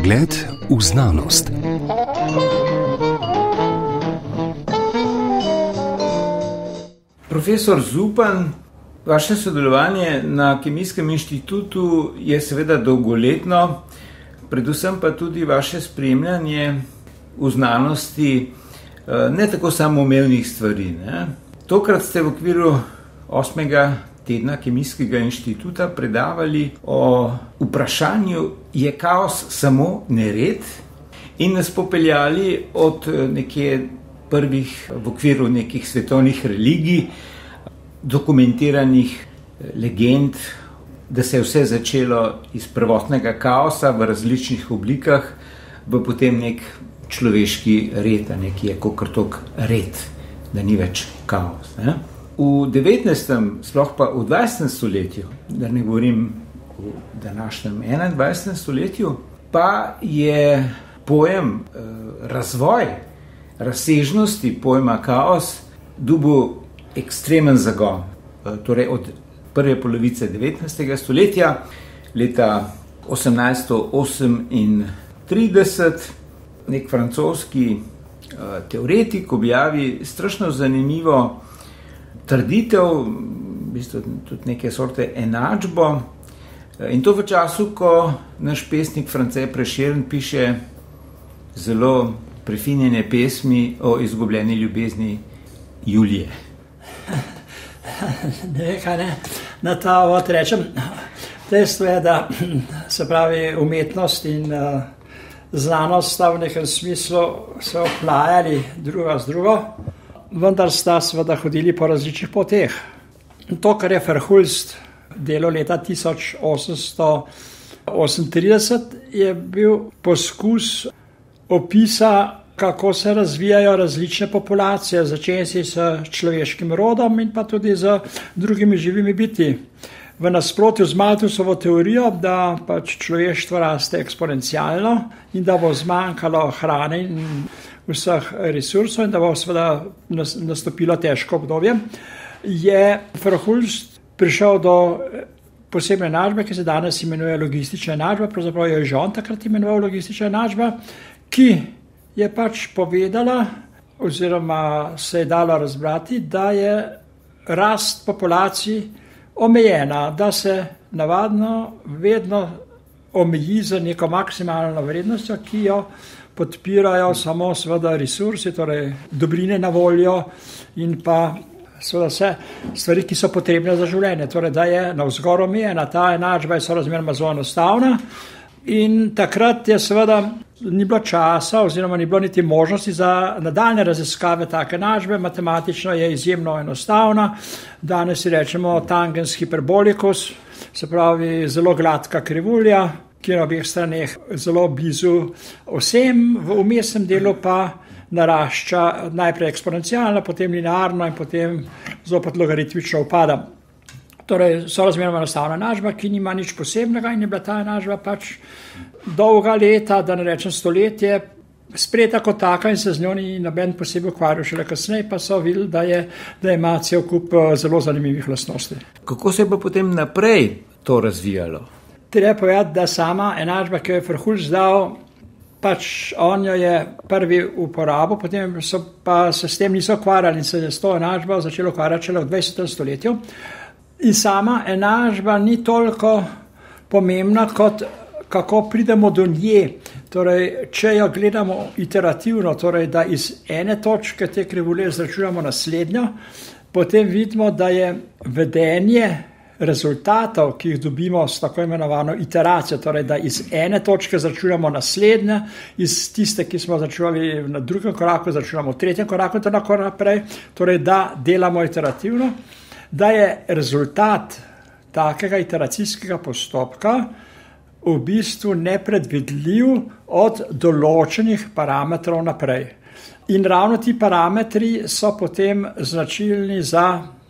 Pogled v znanost. Profesor Zupan, vaše sodelovanje na Kemijskem inštitutu je seveda dolgoletno, predvsem pa tudi vaše spremljanje v znanosti ne tako samoumevnih stvari. Tokrat ste v okviru 8. tedna Kemijskega inštituta predavali o vprašanju, je kaos samo nered, in nas popeljali od nekje prvih v okviru nekih svetovnih religij, dokumentiranih legend, da se je vse začelo iz prvotnega kaosa v različnih oblikah, v potem nek človeški red, ki je kakor red, da ni več kaos. V 19. sploh pa v 20. stoletju, da ne govorim v današnjem 21. stoletju, pa je pojem razvoj, razsežnosti pojma kaos dobil ekstremen zagon. Torej od prve polovice 19. stoletja, leta 1838, nek francoski teoretik objavi strašno zanimivo trditev, v bistvu tudi neke sorte enačbo, in to v času, ko naš pesnik France Prešeren piše zelo prefinjene pesmi o izgubljeni ljubezni Julije. Ne, na ta vod rečem, dejstvo je, da se pravi umetnost in znanost sta v nekem smislu se oplajali druga z drugo, vendar sta seveda hodili po različnih poteh. To, kar je Verhulst delo leta 1838, je bil poskus opisa, kako se razvijajo različne populacije, začenši s človeškim rodom in pa tudi z drugimi živimi bitji. V nasprotju z Malthusovo teorijo, da pač človeštvo raste eksponencialno in da bo zmanjkalo hrane in vseh resursov in da bo seveda nastopilo težko obdobje, je Verhulst prišel do posebne enačbe, ki se danes imenuje logistična enačba, pravzaprav je že on takrat imenoval logistična enačba, ki je pač povedala, oziroma se je dalo razbrati, da je rast populacij omejena, da se navadno vedno omeji z neko maksimalno vrednostjo, ki jo podpirajo samo seveda resursi, torej dobrine na voljo in pa seveda vse stvari, ki so potrebne za življenje. Torej, da je navzgor omejena, ta enačba je sorazmerno zelo enostavna. In takrat je seveda ni bilo časa oziroma ni bilo niti možnosti za nadaljne raziskave take enačbe. Matematično je izjemno enostavna. Danes si rečemo tangens hyperbolicus, se pravi zelo gladka krivulja, ki je na obeh straneh zelo blizu vsem, v vmesnem delu pa narašča najprej eksponencialno, potem linearno in potem zopet logaritmično upada. Torej, sorazmerno enostavna enačba, ki nima nič posebnega in je bila ta enačba pač dolga leta, da ne rečem stoletje, sprejeta kot taka in se z njo ni noben posebej ukvarjal. Šele kasneje pa so videli, da ima cel kup zelo zanimivih lastnosti. Kako se je pa potem naprej to razvijalo? Treba povedati, da sama enačba, ki jo je Verhulst dal, pač on jo je prvi uporabil, potem so pa se s tem niso ukvarjali in se je s to enačbo začelo ukvarjati šele v 20. stoletju. In sama enačba ni toliko pomembna, kot kako pridemo do nje. Torej, če jo gledamo iterativno, torej, da iz ene točke te krivulje izračunamo naslednjo, potem vidimo, da je vedenje rezultatov, ki jih dobimo s tako imenovano iteracijo, torej, da iz ene točke izračunamo naslednje, iz tiste, ki smo izračunali na drugem koraku, izračunamo v tretjem koraku in tako naprej, torej, da delamo iterativno, da je rezultat takega iteracijskega postopka v bistvu nepredvidljiv od določenih parametrov naprej. In ravno ti parametri so potem značilni za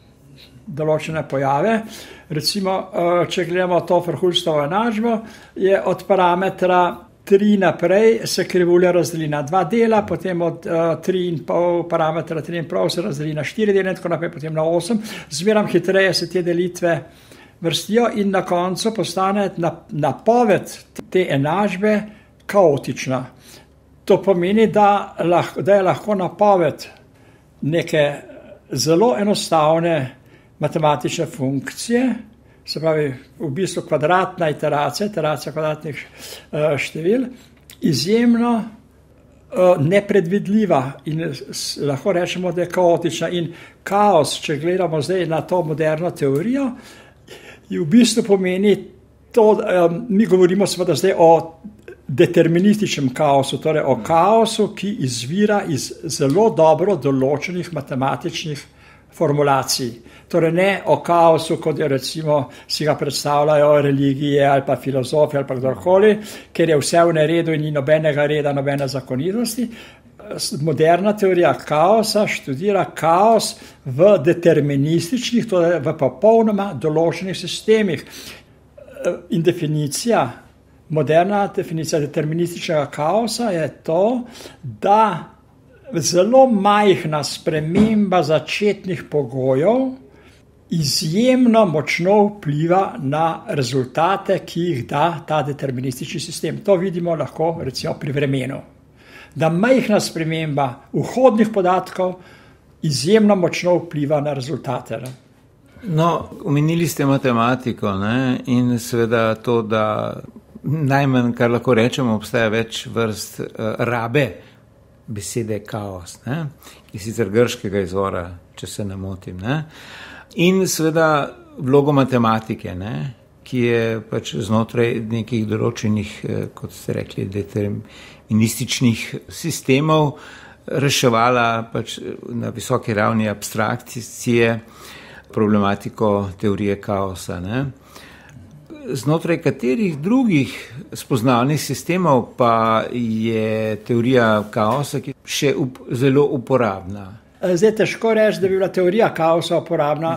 določene pojave. Recimo, če gledamo to Verhulstovo enačbo, je od parametra 3 naprej se krivulja razdeli na 2 dela, potem od 3,5 parametra 3,5 se razdeli na 4 dele in tako naprej, potem na 8. Zmeram hitreje se te delitve vrstijo in na koncu postane napoved te enačbe kaotična. To pomeni, da je lahko napoved neke zelo enostavne matematične funkcije, se pravi v bistvu kvadratna iteracija kvadratnih števil, izjemno nepredvidljiva in lahko rečemo, da je kaotična. In kaos, če gledamo zdaj na to moderno teorijo, v bistvu pomeni to, mi govorimo seveda zdaj o determinističnem kaosu, torej o kaosu, ki izvira iz zelo dobro določenih matematičnih formulacij. Torej ne o kaosu, kot je recimo si ga predstavljajo religije ali pa filozofi ali pa kdorkoli, ker je vse v neredu in ni nobenega reda, nobene zakonitosti. Moderna teorija kaosa študira kaos v determinističnih, torej v popolnoma določenih sistemih. In moderna definicija determinističnega kaosa je to, da zelo majhna sprememba začetnih pogojev izjemno močno vpliva na rezultate, ki jih da ta deterministični sistem. To vidimo lahko recimo pri vremenu. Da majhna sprememba vhodnih podatkov izjemno močno vpliva na rezultate. No, omenili ste matematiko, ne? In seveda to, da najmanj, kar lahko rečemo, obstaja več vrst rabe besede kaos, ne? Ki sicer grškega izvora, če se ne motim. Ne? In seveda vlogo matematike, ne? Ki je pač znotraj nekih določenih, kot ste rekli, determinističnih sistemov reševala pač na visoki ravni abstrakcije problematiko teorije kaosa. Ne? Znotraj katerih drugih spoznavnih sistemov pa je teorija kaosa še zelo uporabna? Zdaj težko reči, da bi bila teorija kaosa uporabna.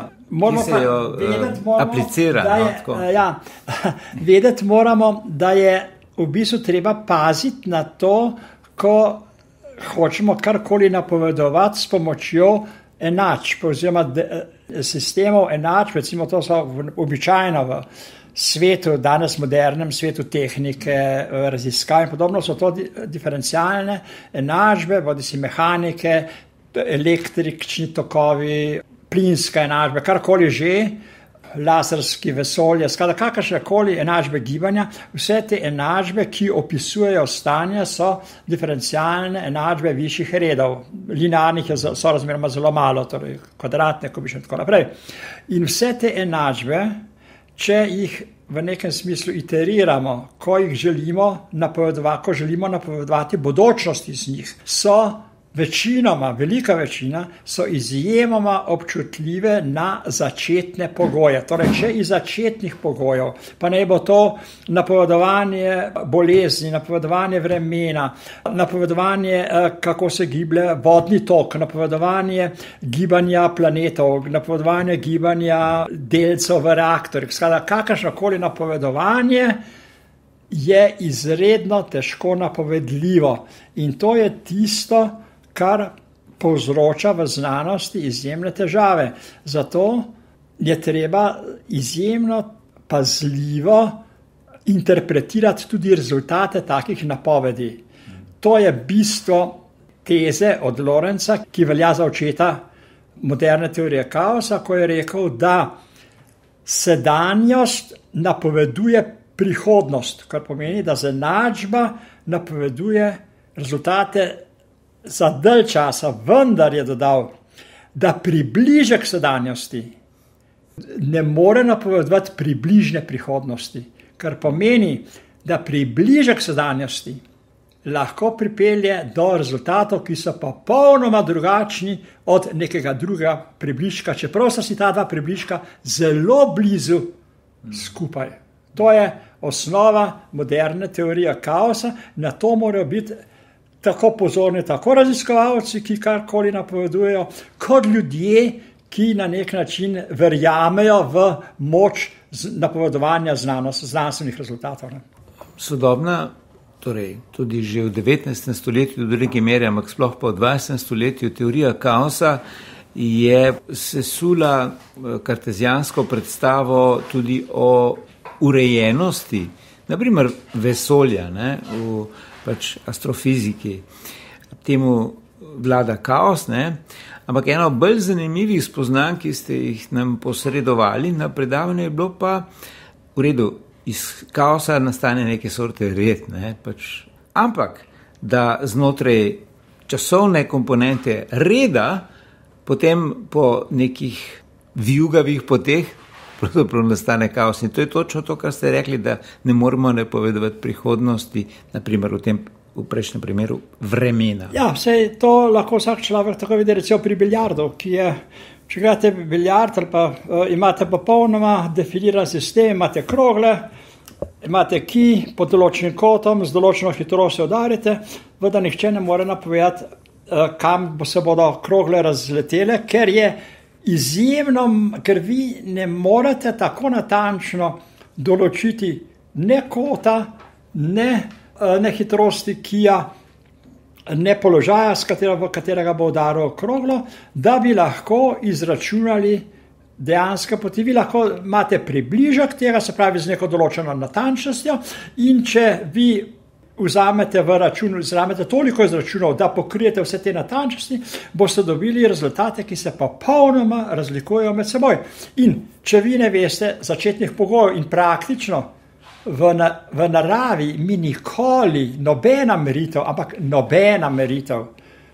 Vedeti moramo, da je v bistvu treba paziti na to, ko hočemo karkoli napovedovati s pomočjo enačb oziroma sistemov enačb, recimo to so običajno v svetu, danes modernem svetu tehnike, raziskav in podobno, so to diferencialne enačbe, bodisi mehanike, električni tokovi, plinska enačba, karkoli že, laserski vesolje, skratka kakršnekoli enačbe gibanja, vse te enačbe, ki opisujejo stanje, so diferencialne enačbe višjih redov. Linearnih so razmeroma zelo malo, torej kvadratne, kubične in tako naprej. In vse te enačbe, če jih v nekem smislu iteriramo, ko jih želimo napovedovati bodočnost iz njih, so večinoma, velika večina, so izjemoma občutljive na začetne pogoje. Torej, če iz začetnih pogojev, pa naj bo to napovedovanje bolezni, napovedovanje vremena, napovedovanje, kako se giblje vodni tok, napovedovanje gibanja planetov, napovedovanje gibanja delcev v reaktorjih, skratka, kakršnokoli napovedovanje je izredno težko napovedljivo. In to je tisto, kar povzroča v znanosti izjemne težave. Zato je treba izjemno pazljivo interpretirati tudi rezultate takih napovedi. To je bistvo teze od Lorenza, ki velja za očeta moderne teorije kaosa, ko je rekel, da sedanjost napoveduje prihodnost, kar pomeni, da enačba napoveduje rezultate za dalj časa, vendar je dodal, da približek sedanjosti ne more napovedovati približne prihodnosti, kar pomeni, da približek sedanjosti lahko pripelje do rezultatov, ki so popolnoma drugačni od nekega drugega približka, čeprav sta si ta dva približka zelo blizu skupaj. To je osnova moderne teorije kaosa, na to morajo biti tako pozorni, tako raziskovalci, ki karkoli napovedujejo, kot ljudje, ki na nek način verjamejo v moč napovedovanja znanstvenih rezultatov. Sodobna, torej tudi že v 19. stoletju do neke mere, ampak sploh pa v 20. stoletju teorija kaosa je sesula kartezijansko predstavo tudi o urejenosti naprimer vesolja, ne, v pač astrofiziki, temu vlada kaos, ne, ampak eno bolj zanimivih spoznanj, ki ste jih nam posredovali na predavanju, je bilo pa v redu, iz kaosa nastane neke sorte red, ne, pač, ampak da znotraj časovne komponente reda, potem po nekih vijugavih poteh pravzaprav nastane kaos. In to je točno to, kar ste rekli, da ne moramo napovedovati prihodnosti, naprimer v prejšnjem primeru vremena. Ja, vse to lahko vsak človek tako vidi, recimo pri biljardu, ki je, če gledate biljard ali pa imate popolnoma definiran sistem, imate krogle, imate kij pod določenim kotom, z določeno hitrostjo udarite, da nihče ne more napovedati, kam se bodo krogle razletele, ker je izjemno, ker vi ne morete tako natančno določiti ne kota, ne hitrosti kija, ne položaja, v katerega bo udaril kroglo, da bi lahko izračunali dejansko poti. Vi lahko imate približek tega, se pravi z neko določeno natančnostjo, in če vi vzamete v račun, vzamete toliko izračunov, da pokrijete vse te natančnosti, boste dobili rezultate, ki se popolnoma razlikujejo med seboj. In če vi ne veste začetnih pogojev in praktično v naravi mi nikoli nobena meritev, ampak nobena meritev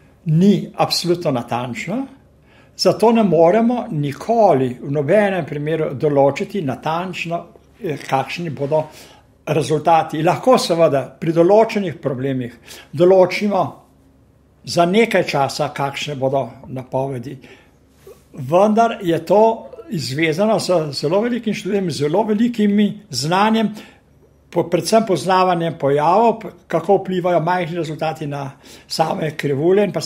ni absolutno natančna, zato ne moremo nikoli v nobenem primeru določiti natančno, kakšni bodo rezultati. Lahko seveda pri določenih problemih določimo za nekaj časa, kakšne bodo napovedi, vendar je to izvezano z zelo velikim študijem, zelo velikimi znanjem, predvsem poznavanjem pojavov, kako vplivajo majhni rezultati na same krivulje in pa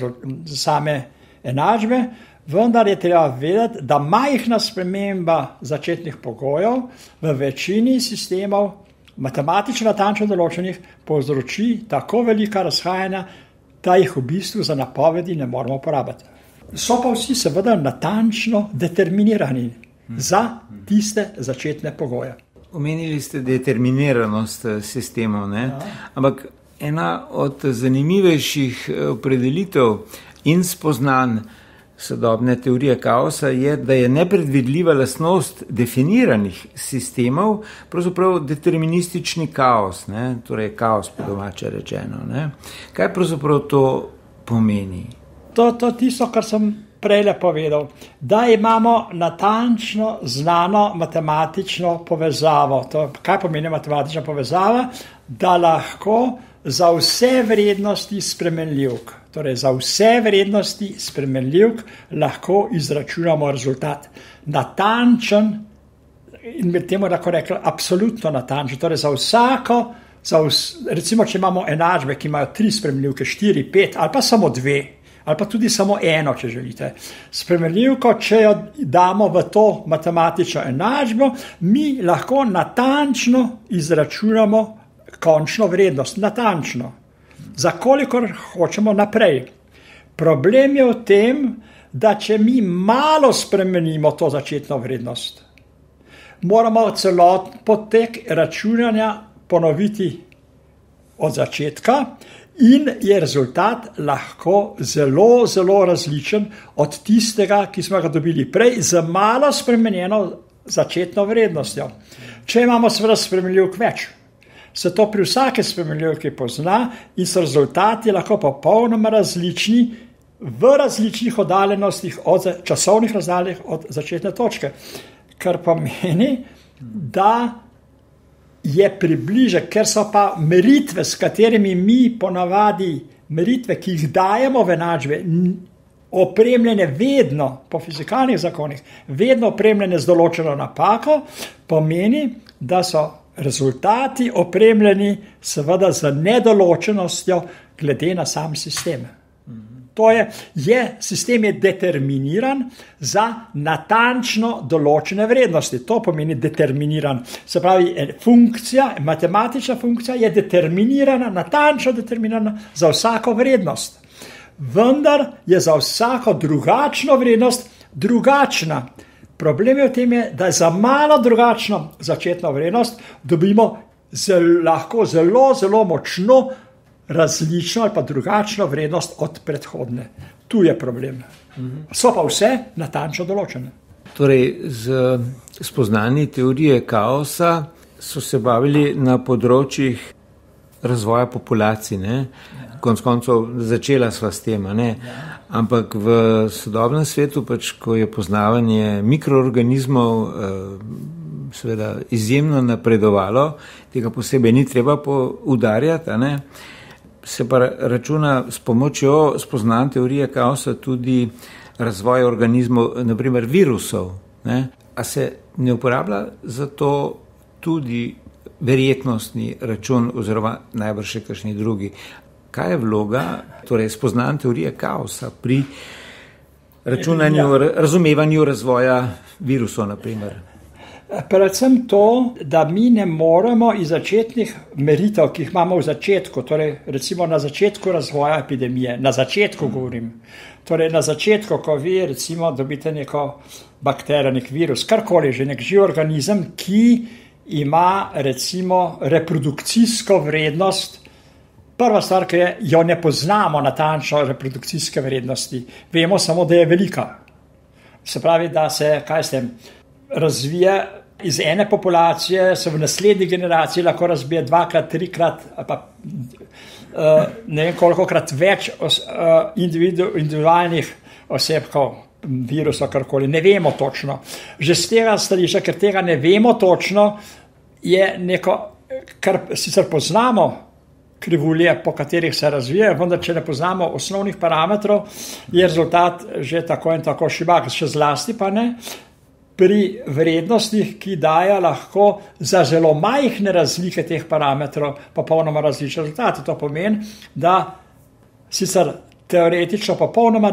same enačbe, vendar je treba vedeti, da majhna sprememba začetnih pogojev v večini sistemov, matematično natančno določenih, povzroči tako velika razhajanja, da jih v bistvu za napovedi ne moramo uporabiti. So pa vsi seveda natančno determinirani za tiste začetne pogoje. Omenili ste determiniranost sistemov, ne? Ja. Ampak ena od zanimivejših opredelitev in spoznanj sodobne teorije kaosa je, da je nepredvidljiva lastnost definiranih sistemov pravzaprav deterministični kaos, ne? Torej kaos po domače rečeno. Ne? Kaj pravzaprav to pomeni? To tisto, kar sem prej povedal, da imamo natančno znano matematično povezavo. Kaj pomeni matematična povezava? Da lahko za vse vrednosti spremenljivk, torej za vse vrednosti spremenljivk lahko izračunamo rezultat. Natančen in med temu lahko rekli absolutno natančen. Torej za vsako, recimo, če imamo enačbe, ki imajo 3 spremenljivke, 4, 5 ali pa samo 2, ali pa tudi samo 1, če želite. Spremenljivko, če jo damo v to matematično enačbo, mi lahko natančno izračunamo končno vrednost. Natančno. Za kolikor hočemo naprej. Problem je v tem, da če mi malo spremenimo to začetno vrednost, moramo celoten potek računanja ponoviti od začetka, in je rezultat lahko zelo, zelo različen od tistega, ki smo ga dobili prej, z malo spremenjeno začetno vrednostjo. Če imamo seveda spremenljivk več, se to pri vsake spremenljivki pozna in so rezultati lahko popolnoma različni v različnih oddaljenostih od časovnih razdaljah od začetne točke. Kar pomeni, da je približek, ker so pa meritve, s katerimi mi ponavadi meritve, ki jih dajemo v enačbe, opremljene vedno po fizikalnih zakonih, vedno opremljene z določeno napako, pomeni, da so rezultati opremljeni seveda z nedoločenostjo glede na sam sistem. To sistem je determiniran za natančno določene vrednosti. To pomeni determiniran. Se pravi, funkcija, matematična funkcija je determinirana, natančno determinirana za vsako vrednost. Vendar je za vsako drugačno vrednost drugačna. Problem je v tem, da za malo drugačno začetno vrednost dobimo lahko zelo, zelo močno različno ali pa drugačno vrednost od predhodne. Tu je problem. So pa vse natančno določene. Torej, z spoznanji teorije kaosa so se bavili na področjih razvoja populacij, ne? Konec koncev začela sva s tem, ne? Ampak v sodobnem svetu, pač, ko je poznavanje mikroorganizmov seveda izjemno napredovalo, tega posebej ni treba poudarjati, ne? Se pa računa s pomočjo spoznanja teorije kaosa tudi razvoj organizmov, naprimer virusov, ne? A se ne uporablja za to tudi verjetnostni račun oziroma najbrž še kakšni drugi. Kaj je vloga, torej spoznanja teorije kaosa pri računanju, razumevanju razvoja virusov, naprimer? Predvsem to, da mi ne moremo iz začetnih meritev, ki jih imamo v začetku, torej recimo na začetku razvoja epidemije, na začetku govorim, torej na začetku, ko vi recimo dobite neko bakterijo, nek virus, karkoli že, nek živ organizem, ki ima recimo reprodukcijsko vrednost. Prva stvar, ki jo ne poznamo natančno reprodukcijske vrednosti, vemo samo, da je velika. Se pravi, da se, razvije iz ene populacije, se v naslednji generaciji lahko razbije dvakrat, trikrat, pa ne vem kolikokrat več individualnih osebkov, virusov, karkoli, ne vemo točno. Že z tega stališča, ker tega ne vemo točno, je neko, kar sicer poznamo krivulje, po katerih se razvije, vendar če ne poznamo osnovnih parametrov, je rezultat že tako in tako šibak, še zlasti pa ne pri vrednostih, ki dajo lahko za zelo majhne razlike teh parametrov popolnoma različne rezultate. To pomeni, da sicer teoretično popolnoma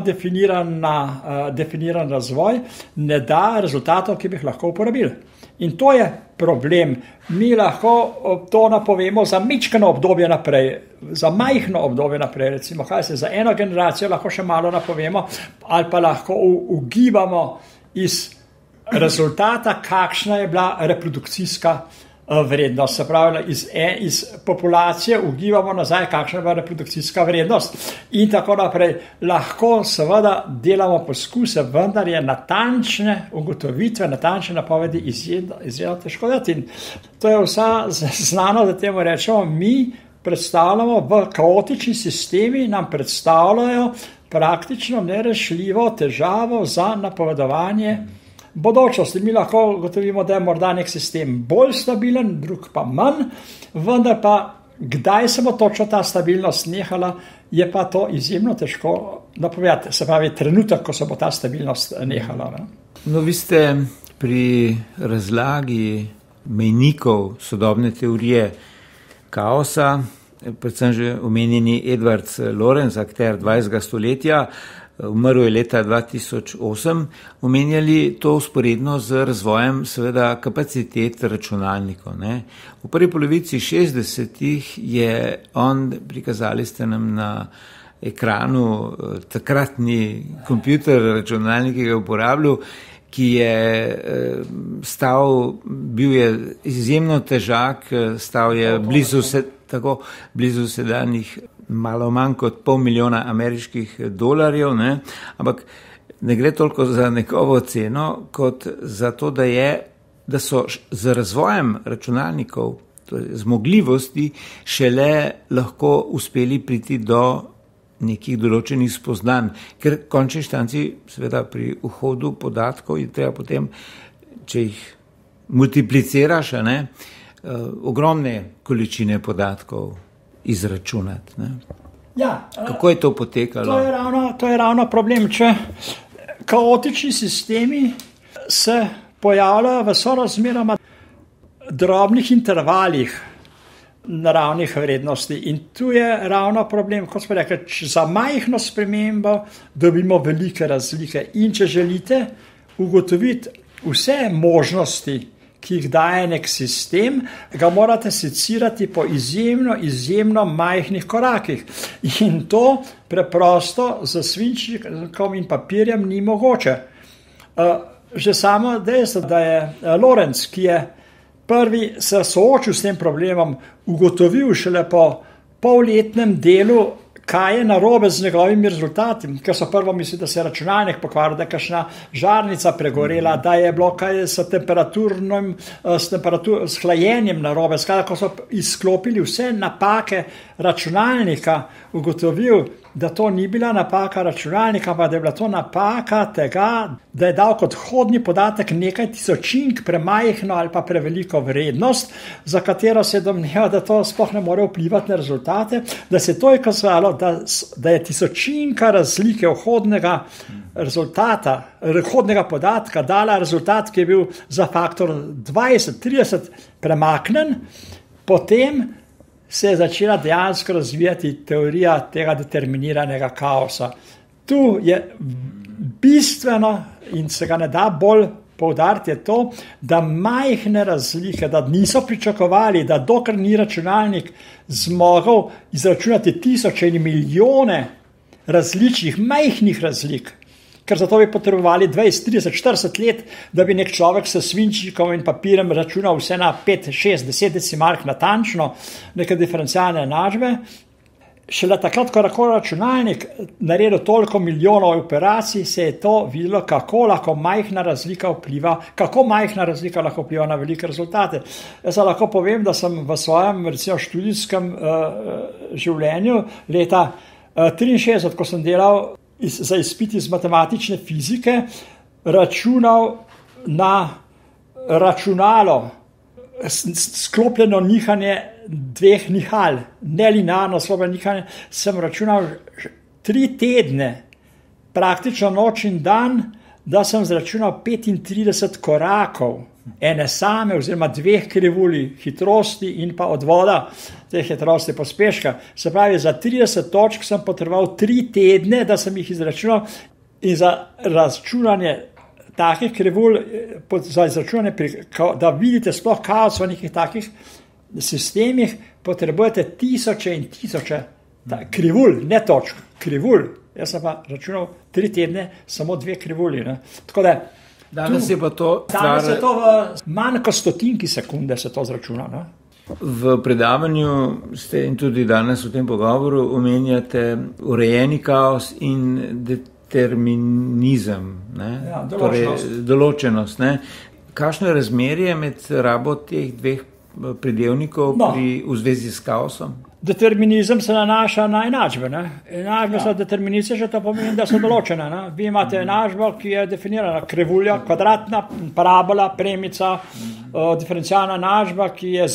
definiran razvoj ne da rezultatov, ki bi jih lahko uporabili. In to je problem. Mi lahko to napovemo za mičkano obdobje naprej, za majhno obdobje naprej, recimo, za eno generacijo lahko še malo napovemo, ali pa lahko ugibamo iz rezultata, kakšna je bila reprodukcijska vrednost. Se pravi, iz populacije ugibamo nazaj, kakšna je bila reprodukcijska vrednost. In tako naprej. Lahko seveda delamo poskuse, vendar je natančne ugotovitve, natančne napovedi izjemno težko dati. In to je vsa znano, da temu rečemo, mi predstavljamo v kaotični sistemi, nam predstavljajo praktično nerešljivo težavo za napovedovanje bodočnosti. Mi lahko ugotovimo, da je morda nek sistem bolj stabilen, drug pa manj, vendar pa kdaj se bo točno ta stabilnost nehala, je pa to izjemno težko napovedati. Se pravi, trenutek, ko se bo ta stabilnost nehala. Ne? No, vi ste pri razlagi mejnikov sodobne teorije kaosa, predvsem že omenjeni Edward Lorenz, akter 20. stoletja, umrl je leta 2008, omenjali to usporedno z razvojem seveda kapacitet računalnikov. Ne. V prvi polovici 60-ih je on, prikazali ste nam na ekranu, takratni kompjuter, računalnik, ki ga je uporabljal, ki je bil je izjemno težak, stal je blizu sedanjih malo manj kot $500,000 ameriških dolarjev, ne? Ampak ne gre toliko za njegovo ceno, kot za to, da so z razvojem računalnikov, torej zmogljivosti, šele lahko uspeli priti do nekih določenih spoznanj, ker v končni inštanci, seveda pri vhodu podatkov je treba potem, če jih multipliciraš, ogromne količine podatkov izračunati. Ne? Ja, kako je to potekalo? To je ravno problem, če kaotični sistemi se pojavljajo v sorazmeroma drobnih intervalih naravnih vrednosti. In tu je ravno problem, kot smo rekli, za majhno spremembo dobimo velike razlike. In če želite ugotoviti vse možnosti, ki jih daje nek sistem, ga morate secirati po izjemno majhnih korakih. In to preprosto z svinčnikom in papirjem ni mogoče. Že samo dejstvo, da je Lorenz, ki je prvi se soočil s tem problemom, ugotovil šele po polletnem delu, kaj je narobe z njegovimi rezultati, ker so prvo mislili, da se je računalnik pokvaril, da je kakšna žarnica pregorela, da je bilo kaj s hlajenjem narobe. Skratka, ko so izklopili vse napake računalnika, ugotovil, da to ni bila napaka računalnika, pa da je bila to napaka tega, da je dal kot vhodni podatek nekaj tisočink premajhno ali pa preveliko vrednost, za katero se domneva, da to sploh ne more vplivati na rezultate, da se to je kazalo, da je tisočinka razlike vhodnega rezultata, vhodnega podatka dala rezultat, ki je bil za faktor 20-30 premaknen, potem se je začela dejansko razvijati teorija tega determiniranega kaosa. Tu je bistveno in se ga ne da bolj poudariti, je to, da majhne razlike, da niso pričakovali, da dokler ni računalnik zmogel izračunati tisoče in milijone različnih majhnih razlik, ker zato bi potrebovali 20, 30, 40 let, da bi nek človek s svinčnikom in papirjem računal vse na 5, 6, 10 decimalk natančno, neke diferencialne enačbe. Šele takrat, ko je računalnik naredil toliko milijonov operacij, se je to videlo, kako lahko majhna razlika vpliva, kako majhna razlika lahko vpliva na velike rezultate. Jaz lahko povem, da sem v svojem recimo študijskem življenju leta 1963, ko sem delal za izpit iz matematične fizike, računal na računalo sklopljeno nihanje dveh nihal, nelinearno sklopljeno nihanje, sem računal 3 tedne, praktično noč in dan, da sem zračunal 35 korakov ene same oziroma 2 krivulji hitrosti in pa odvoda te hitrosti pospeška. Se pravi, za 30 točk sem potreboval 3 tedne, da sem jih izračunal, in za računanje takih krivulj, za izračunanje, da vidite sploh kaos v nekih takih sistemih, potrebujete tisoče in tisoče krivulj, ne točk, krivulj. Jaz sem pa računal 3 tedne, samo 2 krivulji. Tako da danes je pa to danes je to v manj kot stotinki sekunde se to zračuna. Ne? V predavanju ste in tudi danes v tem pogovoru omenjate urejeni kaos in determinizem, ne? Ja, določenost. Torej, določenost, ne? Kakšno je razmerje med rabo teh dveh pridevnikov v zvezi s kaosom? Determinizem se nanaša na enačbe. Enačbe so deterministične, to pomeni, da so določene. Ne? Vi imate enačbo, ki je definirana, krivulja, kvadratna, parabola, premica, diferencialna enačba, ki je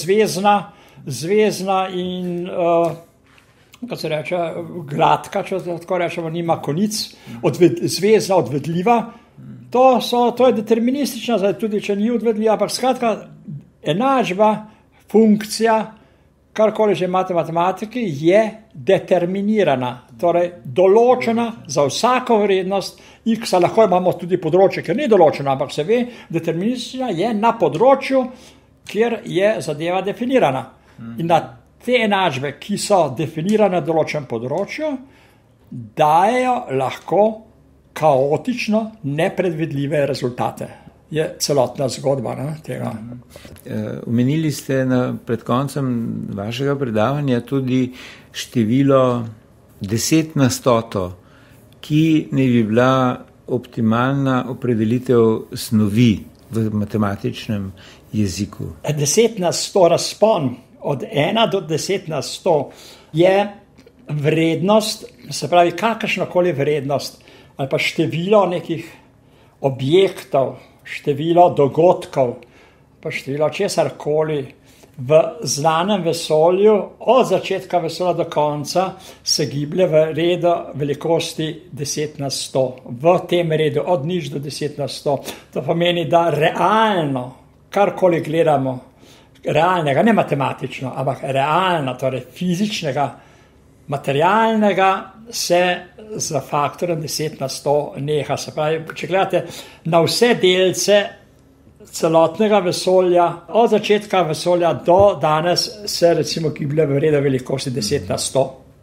zvezna in kako se reče, gladka, če tako rečemo, nima konic, zvezna, odvedljiva. To je deterministična, tudi če ni odvedljiva, ampak skratka, enačba, funkcija, karkoli že imate v matematiki, je determinirana, torej določena za vsako vrednost x, lahko imamo tudi področje, ker ni določena, ampak se ve, deterministična je na področju, kjer je zadeva definirana. In na te enačbe, ki so definirane na določenem področju, dajejo lahko kaotično nepredvidljive rezultate. Je celotna zgodba tega. Omenili ste pred koncem vašega predavanja tudi število 10 na 100, ki ne bi bila optimalna opredelitev snovi v matematičnem jeziku. 10 na 100 razpon, od 1 do 10 na 100 je vrednost, se pravi kakršnokoli vrednost, ali pa število nekih objektov, število dogodkov, pa število česarkoli v znanem vesolju, od začetka vesolja do konca, se giblje v redu velikosti 10 na 100. V tem redu, od nič do 10 na 100. To pomeni, da realno, karkoli gledamo, realnega, ne matematično, ampak realno, torej fizičnega, materialnega, se z faktorjem 10 na 100 neha. Se pravi, če gledate na vse delce celotnega vesolja, od začetka vesolja do danes, se recimo giblje v redu velikosti 10 na 100.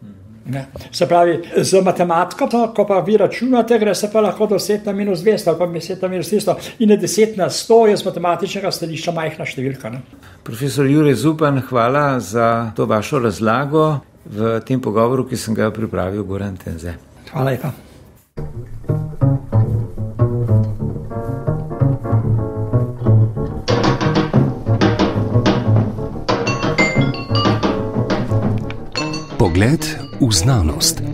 Ne. Se pravi, z matematiko, ko pa vi računate, gre se pa lahko do 10 na minus 200 ali pa 10 na minus 300 in je 10 na 100 je z matematičnega stališča majhna številka. Ne. Profesor Jure Zupan, hvala za to vašo razlago v tem pogovoru, ki sem ga pripravil Goran Tenze. Hvala lepa. Pogled v znanost.